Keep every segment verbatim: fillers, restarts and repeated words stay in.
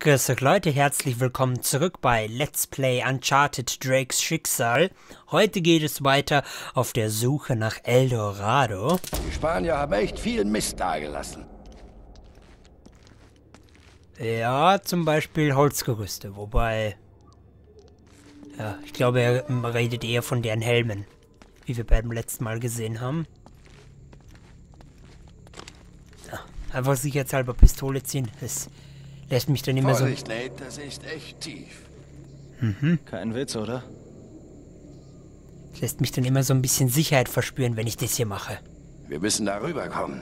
Grüß euch Leute, herzlich willkommen zurück bei Let's Play Uncharted Drakes Schicksal. Heute geht es weiter auf der Suche nach El Dorado. Die Spanier haben echt viel Mist dagelassen. Ja, zum Beispiel Holzgerüste, wobei... Ja, ich glaube, er redet eher von deren Helmen, wie wir beim letzten Mal gesehen haben. Ja, einfach sicherheitshalber Pistole ziehen, das lässt mich dann immer Vorsicht, so... Nate, das ist echt tief. Mhm. Kein Witz, oder? Das lässt mich dann immer so ein bisschen Sicherheit verspüren, wenn ich das hier mache. Wir müssen da rüberkommen.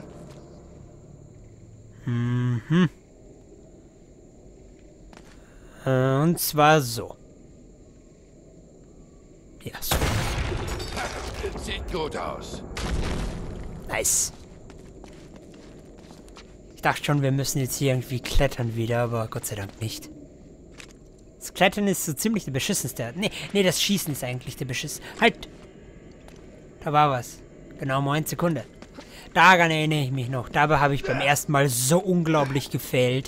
Mhm. Und zwar so. Ja, so. Sieht gut aus. Nice. Ich dachte schon, wir müssen jetzt hier irgendwie klettern wieder, aber Gott sei Dank nicht. Das Klettern ist so ziemlich der beschissenste. Nee, nee, das Schießen ist eigentlich der Beschiss. Halt! Da war was. Genau neun Sekunden. Daran erinnere ich mich noch. Dabei habe ich beim ersten Mal so unglaublich gefailt.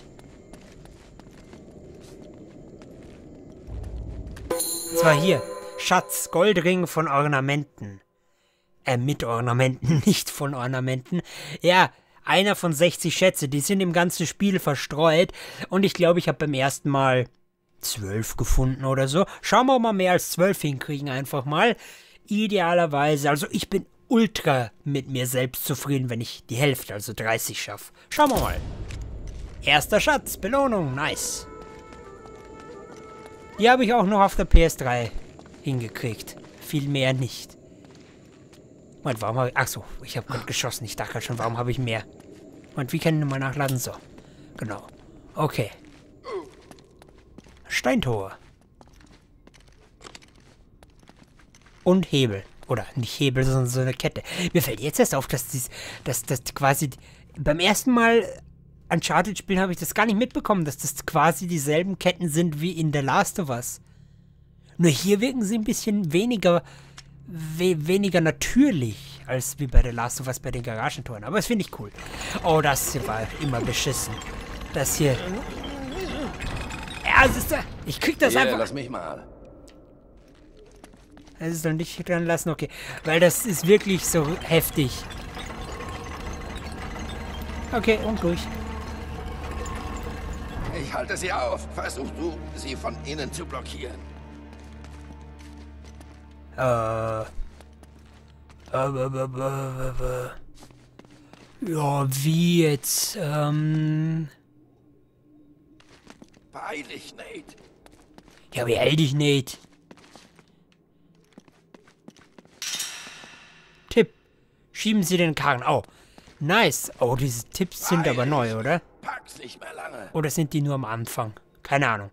Und zwar hier. Schatz, Goldring von Ornamenten. Äh, mit Ornamenten, nicht von Ornamenten. Ja, einer von sechzig Schätze. Die sind im ganzen Spiel verstreut. Und ich glaube, ich habe beim ersten Mal zwölf gefunden oder so. Schauen wir mal, mehr als zwölf hinkriegen einfach mal. Idealerweise. Also ich bin ultra mit mir selbst zufrieden, wenn ich die Hälfte, also dreißig schaffe. Schauen wir mal. Erster Schatz, Belohnung, nice. Die habe ich auch noch auf der P S drei hingekriegt. Viel mehr nicht. Moment, warum habe ich... Achso, ich habe gerade geschossen. Ich dachte gerade schon, warum habe ich mehr? Und wie kann ich nochmal nachladen? So. Genau. Okay. Steintor. Und Hebel. Oder nicht Hebel, sondern so eine Kette. Mir fällt jetzt erst auf, dass dies, dass das quasi... Beim ersten Mal Uncharted spielen habe ich das gar nicht mitbekommen, dass das quasi dieselben Ketten sind wie in The Last of Us. Nur hier wirken sie ein bisschen weniger, we weniger natürlich, als wie bei The Last of Us bei den Garagentoren. Aber das finde ich cool. Oh, das hier war immer beschissen. Das hier... Ja, das ist da... Ich krieg das Hier, einfach... lass mich mal. Das ist doch nicht dran lassen, okay. Weil das ist wirklich so heftig. Okay, und durch. Ich halte sie auf. Versuch du, sie von innen zu blockieren. Äh. Äh, äh, äh, äh, äh. Ja, wie jetzt? Ähm. Beeil dich, Nate. Ja, beeil dich nicht. Tipp. Schieben Sie den Karren. Oh. Nice. Oh, diese Tipps sind aber neu, oder? Pack's nicht mehr lange. Oder sind die nur am Anfang? Keine Ahnung.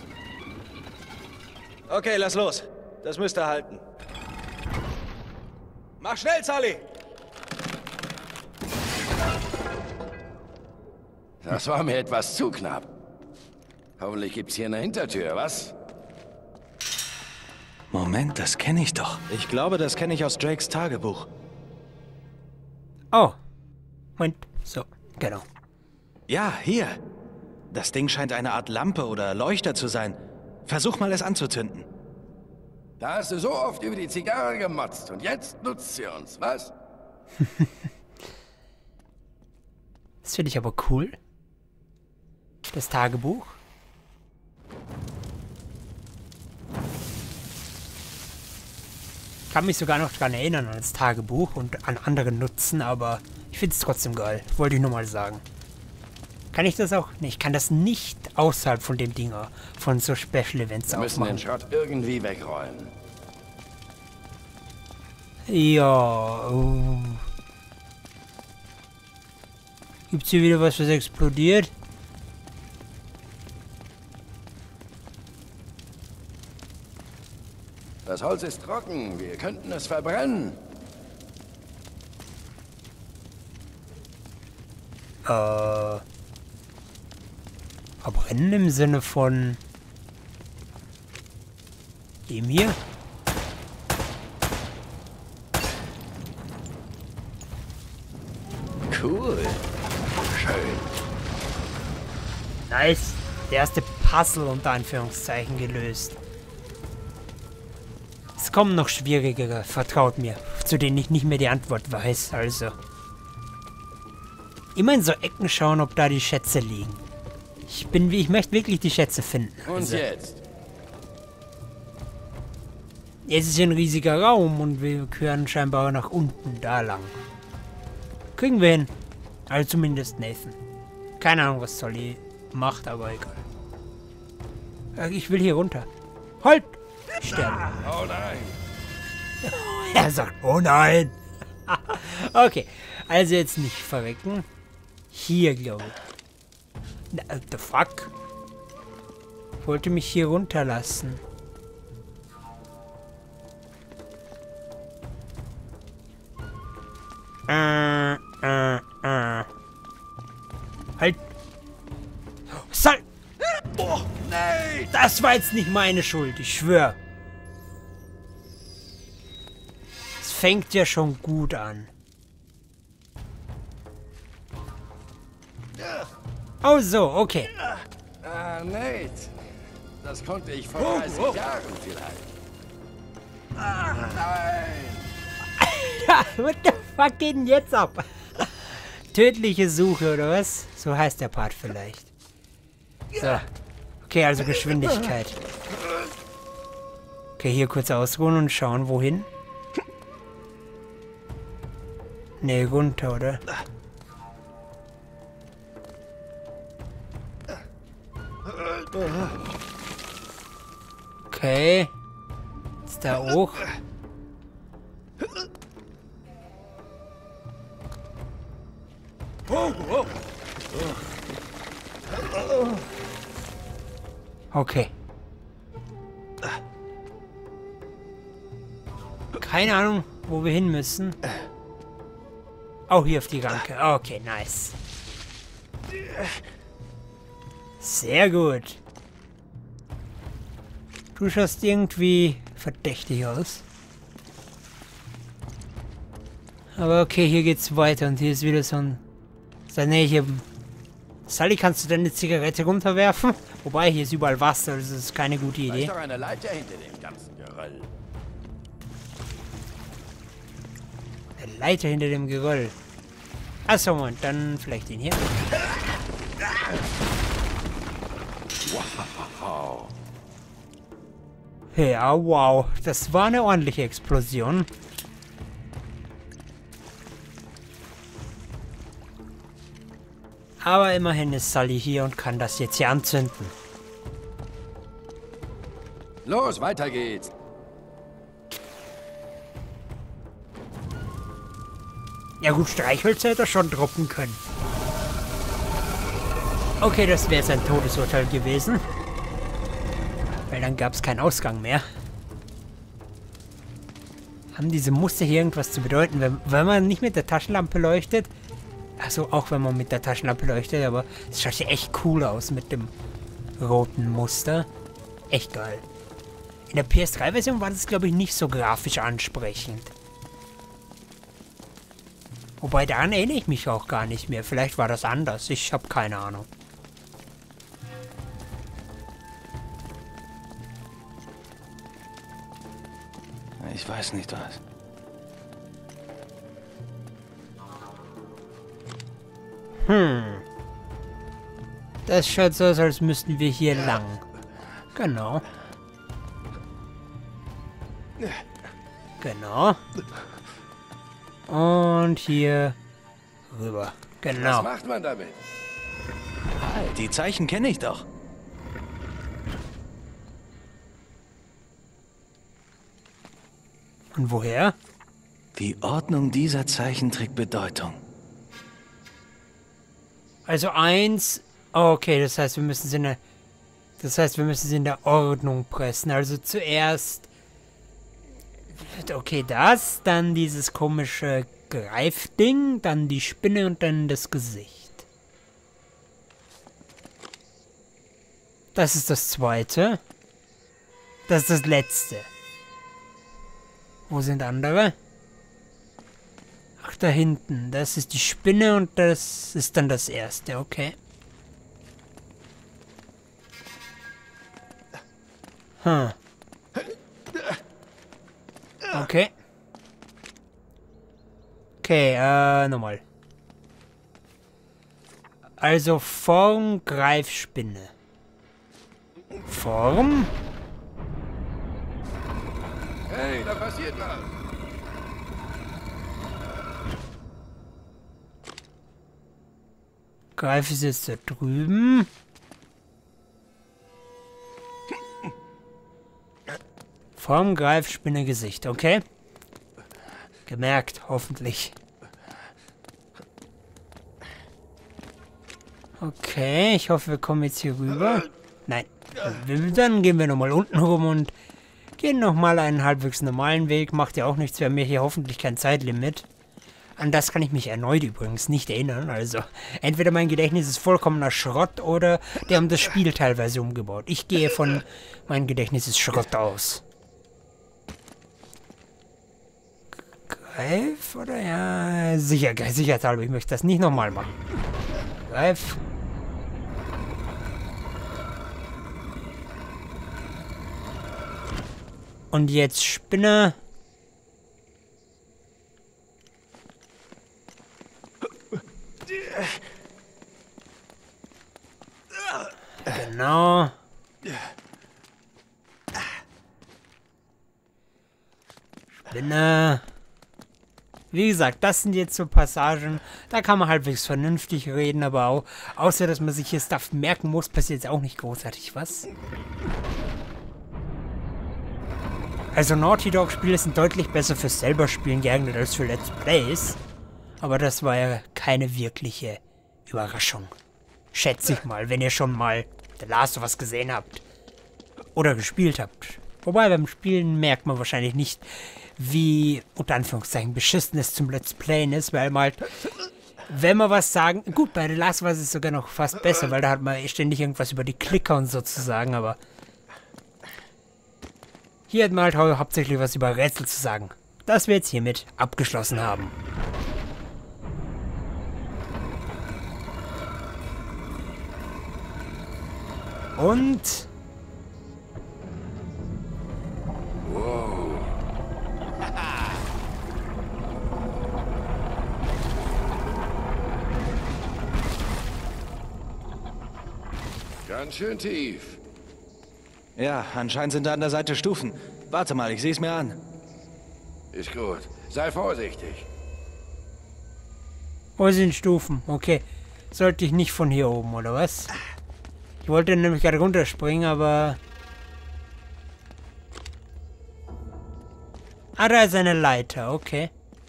Okay, lass los. Das müsste halten. Mach schnell, Sully! Das war mir etwas zu knapp. Hoffentlich gibt's hier eine Hintertür, was? Moment, das kenne ich doch. Ich glaube, das kenne ich aus Drakes Tagebuch. Oh. Moment. So, genau. Ja, hier. Das Ding scheint eine Art Lampe oder Leuchter zu sein. Versuch mal, es anzuzünden. Da hast du so oft über die Zigarre gemotzt und jetzt nutzt sie uns, was? Das finde ich aber cool. Das Tagebuch. Ich kann mich sogar noch daran erinnern an das Tagebuch und an andere Nutzen, aber ich finde es trotzdem geil. Wollte ich nur mal sagen. Kann ich das auch? Ne, ich kann das nicht außerhalb von dem Dinger, von so Special Events Wir müssen den aufmachen. Schrott irgendwie wegräumen. Ja. Oh. Gibt's hier wieder was, was explodiert? Das Holz ist trocken. Wir könnten es verbrennen. Äh. Verbrennen im Sinne von dem hier? Cool. Schön. Nice. Der erste Puzzle unter Anführungszeichen gelöst. Es kommen noch schwierigere, vertraut mir, zu denen ich nicht mehr die Antwort weiß, also. Immer in so Ecken schauen, ob da die Schätze liegen. Ich bin wie, ich möchte wirklich die Schätze finden. Und Also. jetzt? Es ist ein riesiger Raum und wir können scheinbar nach unten, da lang. Kriegen wir hin. Also zumindest Nathan. Keine Ahnung, was Solly macht, aber egal. Ich will hier runter. Halt! Sterben. Oh nein. Er sagt, oh nein. Okay, also jetzt nicht verrecken. Hier, glaube ich. Na, the fuck? Ich wollte mich hier runterlassen. Äh, äh, äh. Halt. Sal. Oh, nein. Das war jetzt nicht meine Schuld, ich schwöre. Es fängt ja schon gut an. Oh so, okay. Ah, Nate. Das konnte ich vor dreißig oh, oh. Jahren vielleicht. Ah, nein. What the fuck geht denn jetzt ab? Tödliche Suche, oder was? So heißt der Part vielleicht. So. Okay, also Geschwindigkeit. Okay, hier kurz ausruhen und schauen, wohin. Nee, runter, oder? Okay. Ist da hoch? Okay. Keine Ahnung, wo wir hin müssen. Oh, hier auf die Ranke. Okay, nice. Sehr gut. Du schaust irgendwie verdächtig aus. Aber okay, hier geht's weiter und hier ist wieder so ein... So, nee, hier... Sully, kannst du deine Zigarette runterwerfen? Wobei, hier ist überall Wasser, also das ist keine gute Da Idee. ist doch eine Leiter hinter dem ganzen Geröll. Eine Leiter hinter dem Geröll. Achso, Moment, dann vielleicht den hier. Wow. Ja, wow. Das war eine ordentliche Explosion. Aber immerhin ist Sully hier und kann das jetzt hier anzünden. Los, weiter geht's. Ja gut, Streichhölzer hätte er schon droppen können. Okay, das wäre jetzt ein Todesurteil gewesen. Weil dann gab es keinen Ausgang mehr. Haben diese Muster hier irgendwas zu bedeuten? Wenn, wenn man nicht mit der Taschenlampe leuchtet... Also auch wenn man mit der Taschenlampe leuchtet, aber es schaut ja echt cool aus mit dem roten Muster. Echt geil. In der P S drei Version war das, glaube ich, nicht so grafisch ansprechend. Wobei, daran erinnere ich mich auch gar nicht mehr. Vielleicht war das anders. Ich habe keine Ahnung. Ich weiß nicht was. Hm. Das schaut so aus, als müssten wir hier lang. Genau. Genau. Und hier rüber. Genau. Was macht man damit? Halt, die Zeichen kenne ich doch. Und woher? Die Ordnung dieser Zeichen trägt Bedeutung. Also eins. Okay, das heißt, wir müssen sie in der. Das heißt, wir müssen sie in der Ordnung pressen. Also zuerst. Okay, das, dann dieses komische Greifding, dann die Spinne und dann das Gesicht. Das ist das zweite. Das ist das letzte. Wo sind andere? Ach, da hinten. Das ist die Spinne und das ist dann das erste, okay. Hm. Okay. Okay, äh, nochmal. Also Form, Greifspinne. Form? Hey, da passiert was. Greif ist jetzt da drüben. Form, Greifspinne, Gesicht, okay? Gemerkt, hoffentlich. Okay, ich hoffe, wir kommen jetzt hier rüber. Nein. Dann gehen wir nochmal unten rum und gehen nochmal einen halbwegs normalen Weg. Macht ja auch nichts, wir haben hier hoffentlich kein Zeitlimit. An das kann ich mich erneut übrigens nicht erinnern. Also, entweder mein Gedächtnis ist vollkommener Schrott oder die haben das Spiel teilweise umgebaut. Ich gehe von, mein Gedächtnis ist Schrott aus. Greif, oder? Ja, sicher, sicherheitshalber, ich möchte das nicht nochmal machen. Greif. Und jetzt Spinne. Genau. Spinne. Wie gesagt, das sind jetzt so Passagen, da kann man halbwegs vernünftig reden, aber auch, außer dass man sich hier Stuff merken muss, passiert jetzt auch nicht großartig was. Also Naughty Dog Spiele sind deutlich besser fürs selber Spielen geeignet als für Let's Plays. Aber das war ja keine wirkliche Überraschung. Schätze ich mal, wenn ihr schon mal The Last of Us gesehen habt. Oder gespielt habt. Wobei beim Spielen merkt man wahrscheinlich nicht, wie, unter Anführungszeichen, beschissen es zum Let's Playen ist, weil man halt, wenn man was sagen, gut, bei The Last of Us ist es sogar noch fast besser, weil da hat man ständig irgendwas über die Klicker und so zu sagen, aber hier hat man halt hau hauptsächlich was über Rätsel zu sagen. Das wir jetzt hiermit abgeschlossen haben. Und Wow. Ganz schön tief. Ja, anscheinend sind da an der Seite Stufen. Warte mal, ich sehe es mir an. Ist gut. Sei vorsichtig. wo sind Stufen? Okay. Sollte ich nicht von hier oben, oder was? Ich wollte nämlich gerade runterspringen, aber... Ah, da ist eine Leiter, okay.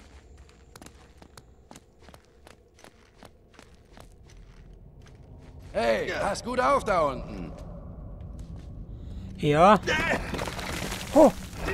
Hey, pass gut auf da unten. Ja. Oh.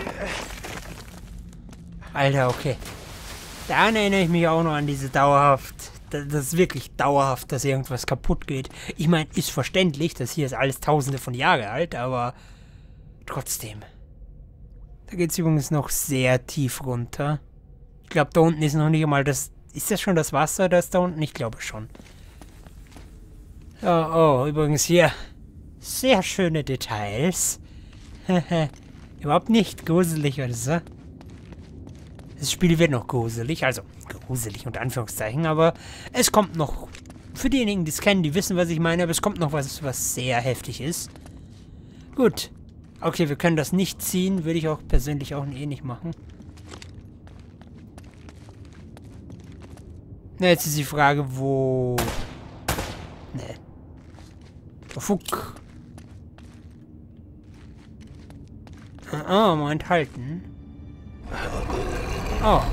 Alter, okay. Dann erinnere ich mich auch noch an diese dauerhaft... Das ist wirklich dauerhaft, dass irgendwas kaputt geht. Ich meine, ist verständlich, das hier ist alles tausende von Jahren alt, aber trotzdem. Da geht es übrigens noch sehr tief runter. Ich glaube, da unten ist noch nicht einmal das... Ist das schon das Wasser, das da unten? Ich glaube schon. Oh, oh, übrigens hier. Sehr schöne Details. Überhaupt nicht gruselig oder so. Das Spiel wird noch gruselig, also gruselig unter Anführungszeichen, aber es kommt noch, für diejenigen, die es kennen, die wissen, was ich meine, aber es kommt noch was, was sehr heftig ist. Gut. Okay, wir können das nicht ziehen, würde ich auch persönlich auch eh nicht machen. Na, jetzt ist die Frage, wo... Ne. Fuck. Ah, mal enthalten. Oh.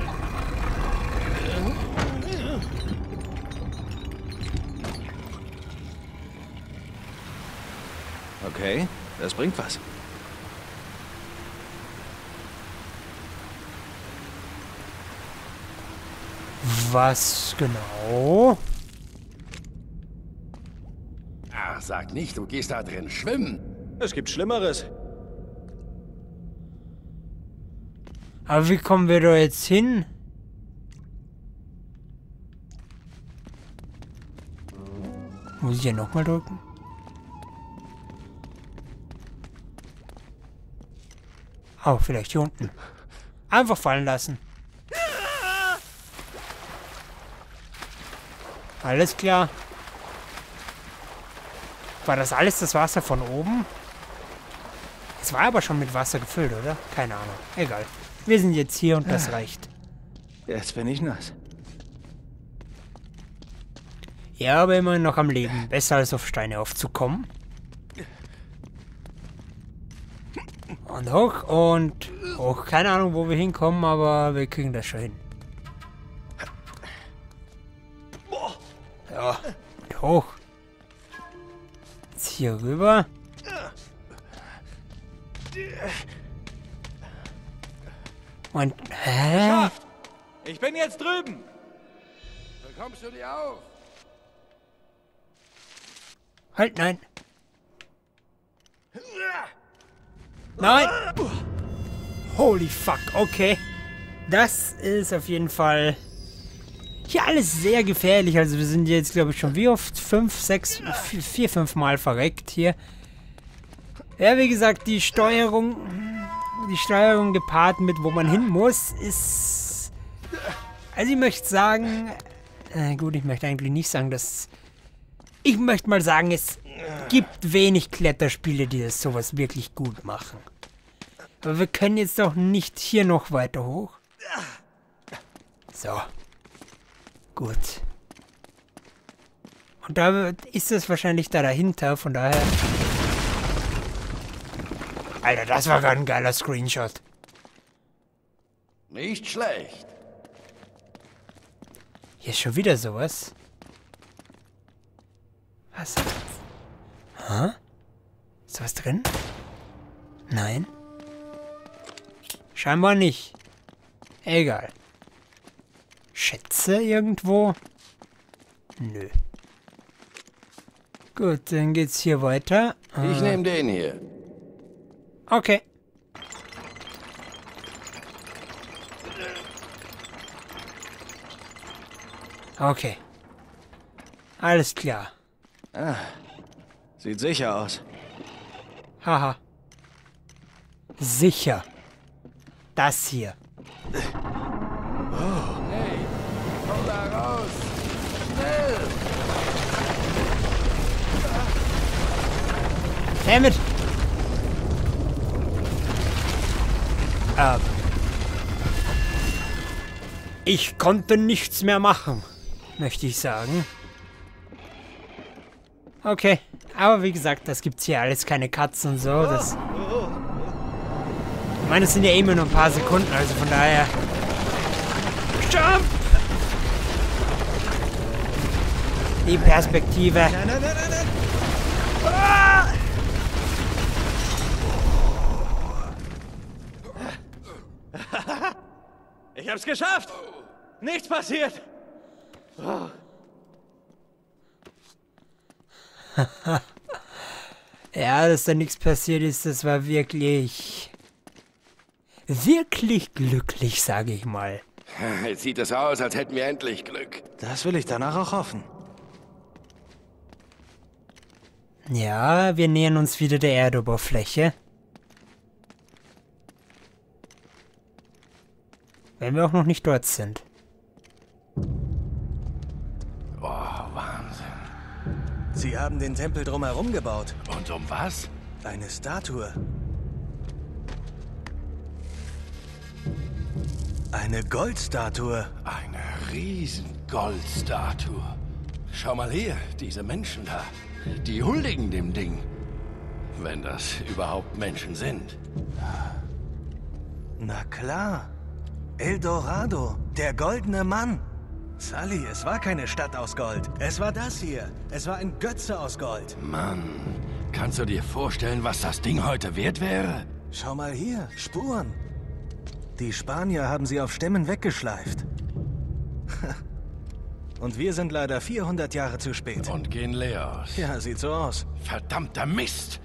Okay, das bringt was. Was genau? Ach, sag nicht, du gehst da drin schwimmen. Es gibt Schlimmeres. Aber wie kommen wir da jetzt hin? Muss ich ja nochmal drücken? Oh, vielleicht hier unten. Einfach fallen lassen. Alles klar. War das alles das Wasser von oben? Es war aber schon mit Wasser gefüllt, oder? Keine Ahnung. Egal. Wir sind jetzt hier und das reicht. Jetzt bin ich nass. Ja, aber immerhin noch am Leben. Besser als auf Steine aufzukommen. Und hoch und hoch. Keine Ahnung, wo wir hinkommen, aber wir kriegen das schon hin. Ja, und hoch. Jetzt hier rüber. Und, hä? Ich bin jetzt drüben. Bekommst du die auf? Halt, nein. Nein! Holy fuck, okay. Das ist auf jeden Fall hier alles sehr gefährlich. Also wir sind jetzt, glaube ich, schon wie oft? Fünf, sechs, vier, fünf Mal verreckt hier. Ja, wie gesagt, die Steuerung, die Steuerung gepaart mit, wo man hin muss, ist... Also ich möchte sagen... Äh, gut, ich möchte eigentlich nicht sagen, dass... Ich möchte mal sagen, es gibt wenig Kletterspiele, die das sowas wirklich gut machen. Aber wir können jetzt doch nicht hier noch weiter hoch. So. Gut. Und da ist es wahrscheinlich da dahinter, von daher... Alter, das war gerade ein geiler Screenshot. Nicht schlecht. Hier ist schon wieder sowas. Was? Hä? Ist was drin? Nein. Scheinbar nicht. Egal. Schätze irgendwo? Nö. Gut, dann geht's hier weiter. Ich nehme den hier. Okay. Okay. Alles klar. Ah, sieht sicher aus. Haha. Sicher. Das hier. Hey, komm da raus. Schnell. Damit. Ähm. Ich konnte nichts mehr machen, möchte ich sagen. Okay, aber wie gesagt, das gibt's hier alles keine Katzen und so. Das ich meine, es sind ja immer nur ein paar Sekunden, also von daher... Jump! Die Perspektive. Nein, nein, nein, nein, nein. Ah! Ich hab's geschafft! Nichts passiert! Oh. Ja, dass da nichts passiert ist, das war wirklich... Wirklich glücklich, sage ich mal. Jetzt sieht es aus, als hätten wir endlich Glück. Das will ich danach auch hoffen. Ja, wir nähern uns wieder der Erdoberfläche. Wenn wir auch noch nicht dort sind. Oh, Wahnsinn. Sie haben den Tempel drumherum gebaut. Und um was? Eine Statue. Eine Goldstatue. Eine riesen Goldstatue. Schau mal hier, diese Menschen da. Die huldigen dem Ding. Wenn das überhaupt Menschen sind. Na klar. El Dorado, der goldene Mann. Sully, es war keine Stadt aus Gold. Es war das hier. Es war ein Götze aus Gold. Mann, kannst du dir vorstellen, was das Ding heute wert wäre? Schau mal hier, Spuren. Die Spanier haben sie auf Stämmen weggeschleift. Und wir sind leider vierhundert Jahre zu spät. Und gehen leer aus. Ja, sieht so aus. Verdammter Mist!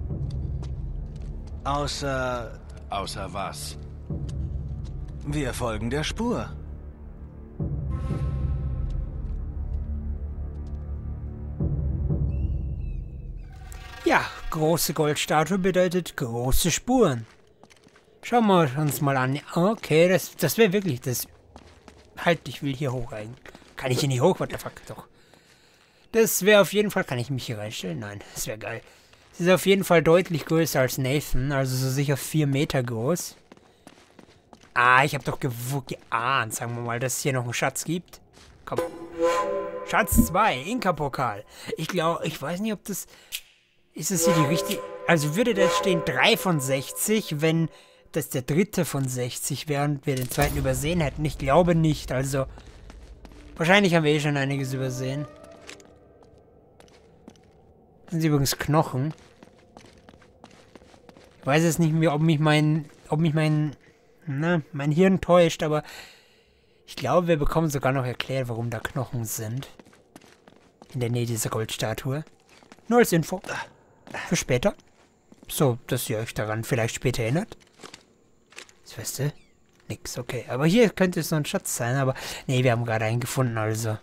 Außer Außer was? wir folgen der Spur. Ja, große Goldstatue bedeutet große Spuren. Schauen wir uns mal an. Okay, das, das wäre wirklich das... Halt, ich will hier hoch rein. Kann ich hier nicht hoch? What the fuck? Doch. Das wäre auf jeden Fall... Kann ich mich hier reinstellen? Nein, das wäre geil. Es ist auf jeden Fall deutlich größer als Nathan. Also so sicher vier Meter groß. Ah, ich habe doch gew geahnt, sagen wir mal, dass es hier noch einen Schatz gibt. Komm. Schatz zwei, Inka-Pokal. Ich glaube, ich weiß nicht, ob das... Ist das hier die richtige... Also würde da stehen drei von sechzig, wenn das der dritte von sechzig wäre und wir den zweiten übersehen hätten. Ich glaube nicht, also... Wahrscheinlich haben wir eh schon einiges übersehen. Das sind übrigens Knochen. Ich weiß jetzt nicht mehr, ob mich mein... Ob mich mein... Na, mein Hirn täuscht, aber... Ich glaube, wir bekommen sogar noch erklärt, warum da Knochen sind. In der Nähe dieser Goldstatue. Nur als Info. Für später. So, dass ihr euch daran vielleicht später erinnert. Was weißt du? Nix, okay. Aber hier könnte es noch ein Schatz sein, aber... Nee, wir haben gerade einen gefunden, also.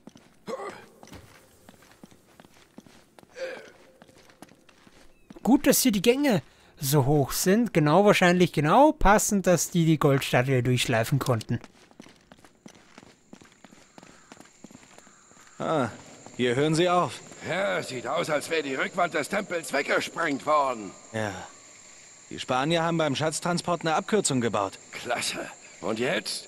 Gut, dass hier die Gänge so hoch sind. Genau, wahrscheinlich genau passend, dass die die Goldstatue durchschleifen konnten. Ah, hier hören sie auf. Ja, sieht aus, als wäre die Rückwand des Tempels weggesprengt worden. Ja. Die Spanier haben beim Schatztransport eine Abkürzung gebaut. Klasse. Und jetzt?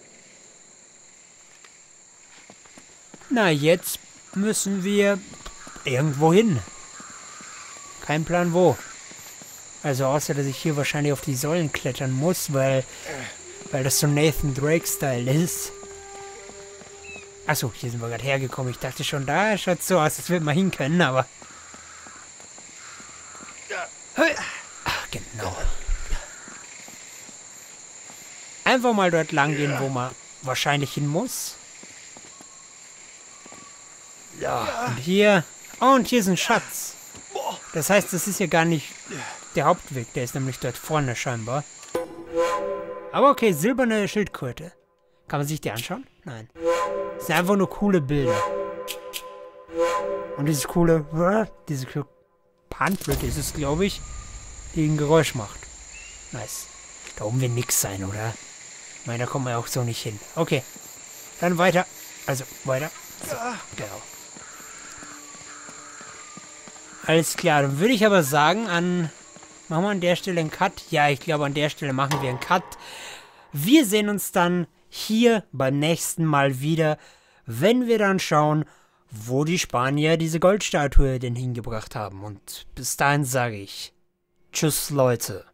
Na, jetzt müssen wir irgendwo hin. Kein Plan wo. Also außer, dass ich hier wahrscheinlich auf die Säulen klettern muss, weil, weil das so Nathan Drake-Style ist. Achso, hier sind wir gerade hergekommen. Ich dachte schon, da schaut so aus, als würde man hin können, aber... Ach, genau. Einfach mal dort lang gehen, wo man wahrscheinlich hin muss. Ja, und hier... Oh, und hier ist ein Schatz. Das heißt, das ist ja gar nicht der Hauptweg. Der ist nämlich dort vorne scheinbar. Aber okay, silberne Schildkröte. Kann man sich die anschauen? Nein. Das sind einfach nur coole Bilder. Und dieses coole... Diese Panflöte ist es, glaube ich, die ein Geräusch macht. Nice. Da oben wird nix sein, oder? Ich meine, da kommt man ja auch so nicht hin. Okay. Dann weiter. Also, weiter. So, genau. Alles klar, dann würde ich aber sagen, an... Machen wir an der Stelle einen Cut? Ja, ich glaube, an der Stelle machen wir einen Cut. Wir sehen uns dann hier beim nächsten Mal wieder, wenn wir dann schauen, wo die Spanier diese Goldstatue denn hingebracht haben. Und bis dahin sage ich, tschüss Leute.